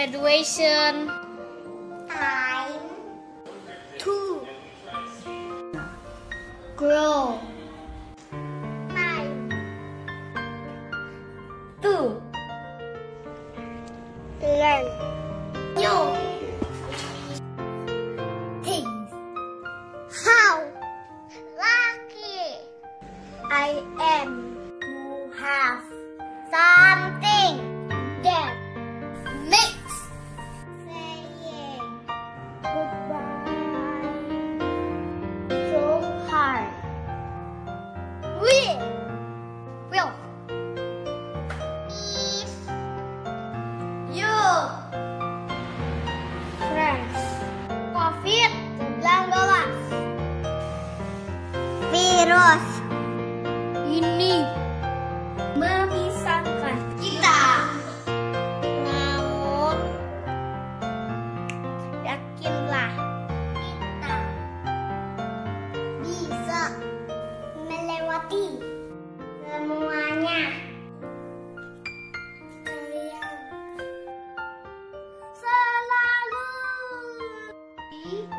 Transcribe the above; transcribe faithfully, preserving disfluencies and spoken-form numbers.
graduation. Time to grow. Time to learn new things. How lucky I am to have something that makes saying goodbye so hard. We will if you friends COVID sembilan belas virus ini memisahkan kita, namun yakinlah kita bisa melewati semuanya. Kalian selalu